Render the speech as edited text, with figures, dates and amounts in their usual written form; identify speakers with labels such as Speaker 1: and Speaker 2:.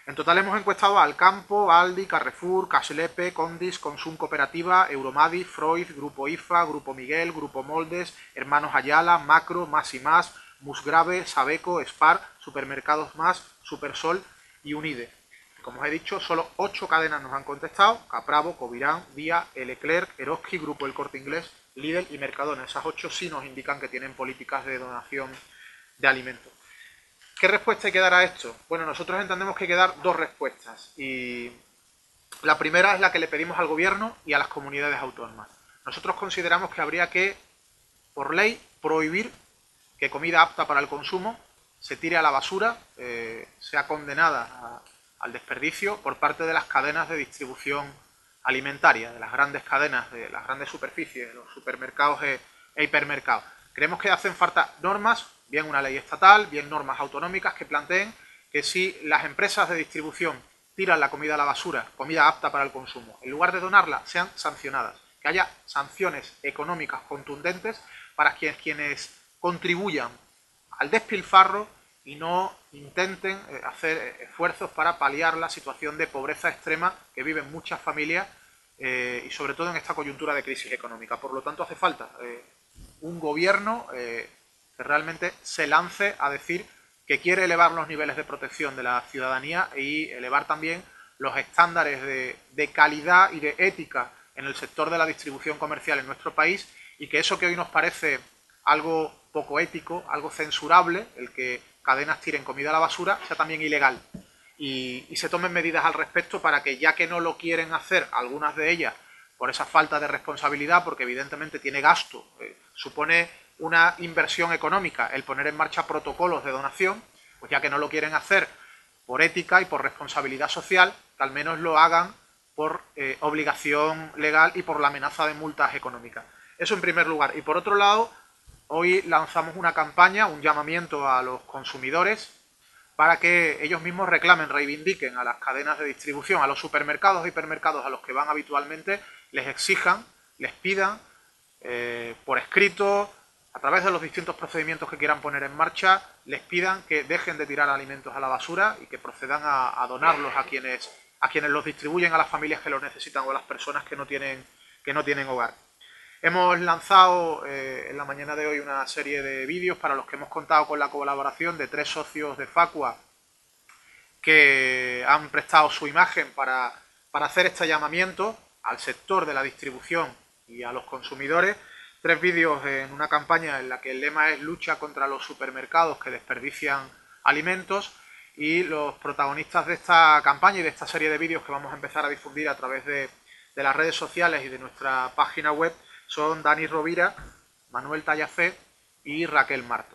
Speaker 1: En total hemos encuestado a Alcampo, Aldi, Carrefour, Caslepe, Condis, Consum Cooperativa, Euromadi, Freud, Grupo IFA, Grupo Miguel, Grupo Moldes, Hermanos Ayala, Macro, Más y Más, Musgrave, Sabeco, Spar, Supermercados Más, Supersol y Unide. Como os he dicho, solo 8 cadenas nos han contestado: Capravo, Covirán, Día, Leclerc, Eroski, Grupo El Corte Inglés, Lidl y Mercadona. Esas 8 sí nos indican que tienen políticas de donación de alimentos. ¿Qué respuesta hay que dar a esto? Bueno, nosotros entendemos que hay que dar dos respuestas, y la primera es la que le pedimos al gobierno y a las comunidades autónomas. Nosotros consideramos que habría que, por ley, prohibir que comida apta para el consumo se tire a la basura, sea condenada al desperdicio por parte de las cadenas de distribución alimentaria, de las grandes cadenas, de las grandes superficies, de los supermercados e hipermercados. Creemos que hacen falta normas, bien una ley estatal, bien normas autonómicas que planteen que si las empresas de distribución tiran la comida a la basura, comida apta para el consumo, en lugar de donarla, sean sancionadas, que haya sanciones económicas contundentes para quienes contribuyan al despilfarro y no intenten hacer esfuerzos para paliar la situación de pobreza extrema que viven muchas familias, y sobre todo en esta coyuntura de crisis económica. Por lo tanto, hace falta un gobierno que realmente se lance a decir que quiere elevar los niveles de protección de la ciudadanía y elevar también los estándares de calidad y de ética en el sector de la distribución comercial en nuestro país, y que eso que hoy nos parece algo poco ético, algo censurable, el que cadenas tiren comida a la basura, sea también ilegal. Y se tomen medidas al respecto para que, ya que no lo quieren hacer algunas de ellas por esa falta de responsabilidad, porque evidentemente tiene gasto, supone una inversión económica el poner en marcha protocolos de donación, pues ya que no lo quieren hacer por ética y por responsabilidad social, que al menos lo hagan por obligación legal y por la amenaza de multas económicas. Eso en primer lugar. Y por otro lado, hoy lanzamos una campaña, un llamamiento a los consumidores para que ellos mismos reclamen, reivindiquen a las cadenas de distribución, a los supermercados e hipermercados a los que van habitualmente, les exijan, les pidan por escrito, a través de los distintos procedimientos que quieran poner en marcha, les pidan que dejen de tirar alimentos a la basura y que procedan a donarlos a quienes los distribuyen, a las familias que los necesitan o a las personas que no tienen hogar. Hemos lanzado en la mañana de hoy una serie de vídeos para los que hemos contado con la colaboración de 3 socios de Facua que han prestado su imagen para hacer este llamamiento al sector de la distribución y a los consumidores. 3 vídeos en una campaña en la que el lema es lucha contra los supermercados que desperdician alimentos, y los protagonistas de esta campaña y de esta serie de vídeos que vamos a empezar a difundir a través de las redes sociales y de nuestra página web son Dani Rovira, Manuel Tallafé y Raquel Marto.